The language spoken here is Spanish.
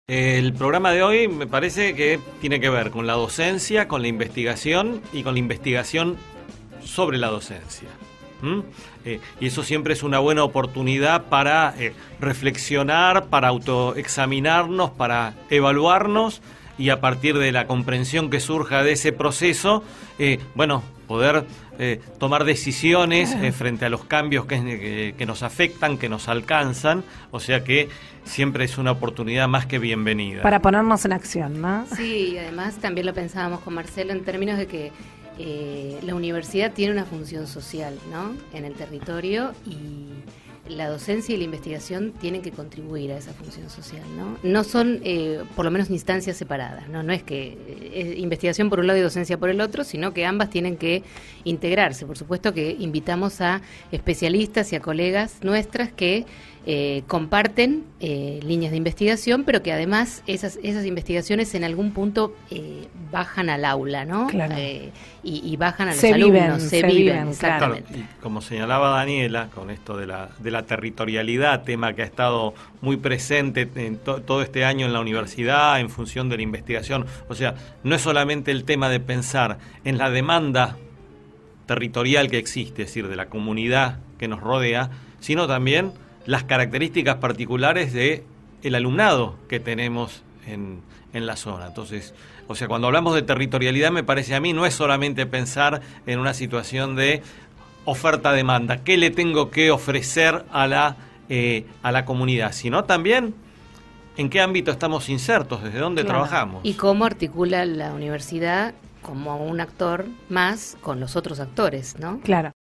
El programa de hoy me parece que tiene que ver con la docencia, con la investigación y con la investigación sobre la docencia. Y eso siempre es una buena oportunidad para reflexionar, para autoexaminarnos, para evaluarnos y a partir de la comprensión que surja de ese proceso, poder tomar decisiones frente a los cambios que nos afectan, que nos alcanzan, o sea que siempre es una oportunidad más que bienvenida. Para ponernos en acción, ¿no? Sí, y además también lo pensábamos con Marcelo en términos de que la universidad tiene una función social, ¿no?, en el territorio, y la docencia y la investigación tienen que contribuir a esa función social, ¿no? No son, por lo menos, instancias separadas, ¿no? No es que es investigación por un lado y docencia por el otro, sino que ambas tienen que integrarse. Por supuesto que invitamos a especialistas y a colegas nuestras que comparten líneas de investigación, pero que además esas investigaciones en algún punto bajan al aula, ¿no? Claro. Y bajan a los alumnos, se viven, exactamente. Claro, y como señalaba Daniela, con esto de la territorialidad, tema que ha estado muy presente en todo este año en la universidad en función de la investigación, o sea, no es solamente el tema de pensar en la demanda territorial que existe, es decir, de la comunidad que nos rodea, sino también las características particulares de el alumnado que tenemos en la zona. Entonces, o sea, cuando hablamos de territorialidad, me parece a mí, no es solamente pensar en una situación de oferta-demanda, qué le tengo que ofrecer a la comunidad, sino también en qué ámbito estamos insertos, desde dónde trabajamos. Y cómo articula la universidad como un actor más con los otros actores, ¿no? Claro.